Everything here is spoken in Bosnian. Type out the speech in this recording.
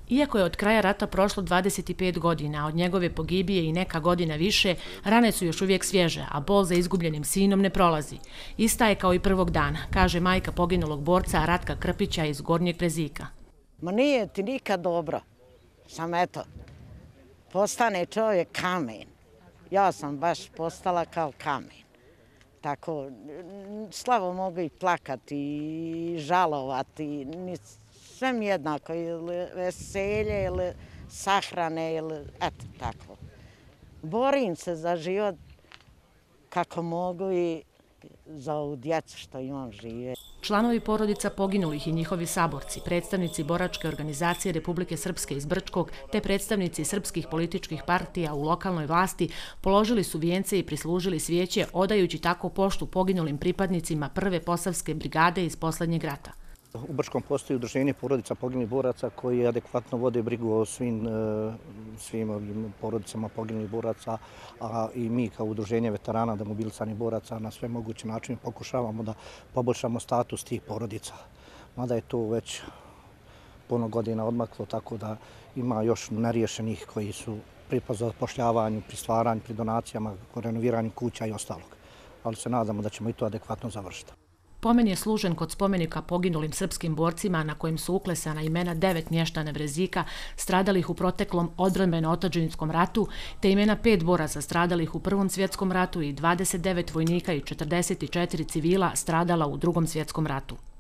Iako je od kraja rata prošlo 25 godina, od njegove pogibije i neka godina više, rane su još uvijek svježe, a bol za izgubljenim sinom ne prolazi. Ista je kao i prvog dana, kaže majka poginulog borca Ratka Krpića iz Gornjeg Brezika. Ma nije ti nikad dobro, sam eto, postane čovjek kamen. Ja sam baš postala kao kamen. Tako, slabo mogu i plakati i žalovati, sve mi jednako, ili veselje, ili sahrane, ili eto tako. Borim se za život kako mogu i za ovu djecu što imam žive. Članovi porodica poginulih i njihovi saborci, predstavnici boračke organizacije Republike Srpske iz Brčkog te predstavnici srpskih političkih partija u lokalnoj vlasti položili su vijence i prislužili svijeće, odajući tako poštu poginulim pripadnicima prve Posavske brigade iz posljednjeg rata. U Brčkom postoji udruženje porodica poginulih boraca koji adekvatno vode brigu o svim ovim porodicama poginulih boraca, a i mi kao udruženje veterana demobilisanih boraca na sve moguće načine pokušavamo da poboljšamo status tih porodica. Mada je to već puno godina odmaklo, tako da ima još neriješenih koji su pri zapošljavanju, pri stvaranju, pri donacijama, renoviranju kuća i ostalog. Ali se nadamo da ćemo i to adekvatno završiti. Pomen je služen kod spomenika poginulim srpskim borcima na kojem su uklesana imena 9 mještana Brezika stradalih u proteklom odbrambeno-otadžbinskom ratu, te imena 5 boraca stradalih u Prvom svjetskom ratu i 29 vojnika i 44 civila stradala u Drugom svjetskom ratu.